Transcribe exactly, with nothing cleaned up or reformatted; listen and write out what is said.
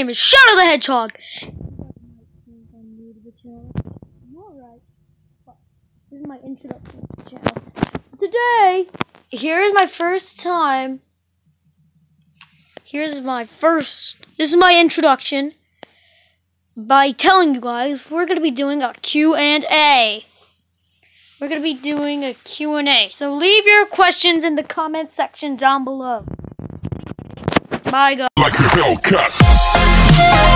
name is Shadow the Hedgehog. Alright, this is my introduction to the channel. Today, here is my first time. Here's my first, this is my introduction by telling you guys we're going to be doing a Q and A. We're going to be doing a Q and A. So leave your questions in the comment section down below. Bye, guys. Like a Hellcat.